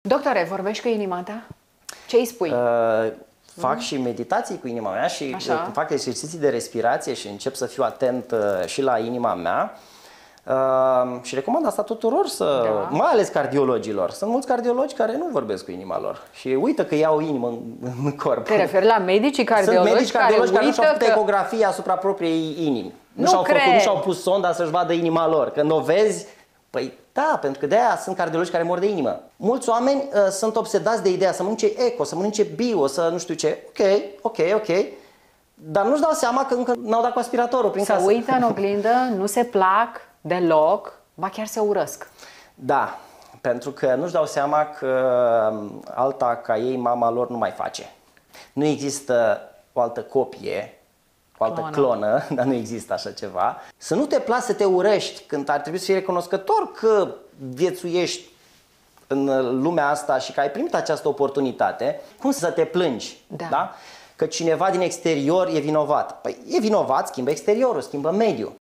Doctore, vorbești cu inima ta? Ce îi spui? Fac și meditații cu inima mea și fac exerciții de respirație și încep să fiu atent și la inima mea. Și recomand asta tuturor, mai ales cardiologilor. Sunt mulți cardiologi care nu vorbesc cu inima lor și uită că iau inimă în corp. Te referi la medicii cardiologi? Sunt medici cardiologi care nu și-au făcut că... ecografie asupra propriei inimi. Nu și-au pus sonda să-și vadă inima lor. Când o vezi, păi da, pentru că de-aia sunt cardiologi care mor de inimă. Mulți oameni sunt obsedați de ideea să mănânce eco, să mănânce bio, să nu știu ce. Ok. Dar nu-și dau seama că încă n-au dat cu aspiratorul prin casă. Să uită în oglindă, nu se plac deloc, ba chiar se urăsc. Da, pentru că nu-și dau seama că alta ca ei, mama lor, nu mai face. Nu există o altă copie, o altă clonă, dar nu există așa ceva. Să nu te placi să te urăști când ar trebui să fii recunoscător că viețuiești în lumea asta și că ai primit această oportunitate. Cum să te plângi? Da? Că cineva din exterior e vinovat. Păi e vinovat, schimbă exteriorul, schimbă mediul.